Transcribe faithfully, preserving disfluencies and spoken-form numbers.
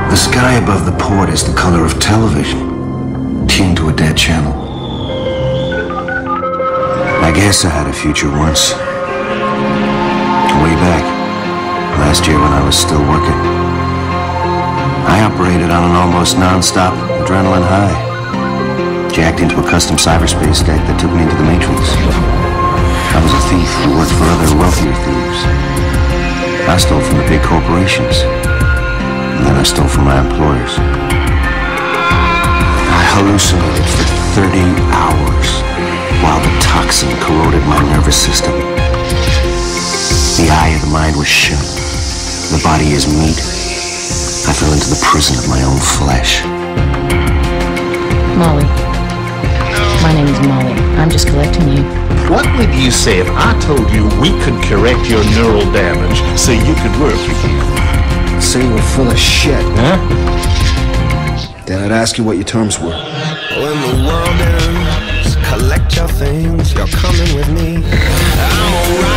The sky above the port is the color of television, tuned to a dead channel. I guess I had a future once. Way back, last year when I was still working. I operated on an almost non-stop adrenaline high. Jacked into a custom cyberspace deck that took me into the Matrix. I was a thief who worked for other wealthier thieves. I stole from the big corporations. And then I stole from my employers. I hallucinated for thirty hours while the toxin corroded my nervous system. The eye of the mind was shut. The body is meat. I fell into the prison of my own flesh. Molly. My name is Molly. I'm just collecting you. What would you say if I told you we could correct your neural damage so you could work again? Say you were full of shit. Huh? Then I'd ask you what your terms were. When the world ends, collect your things, you're coming with me. I'm alright.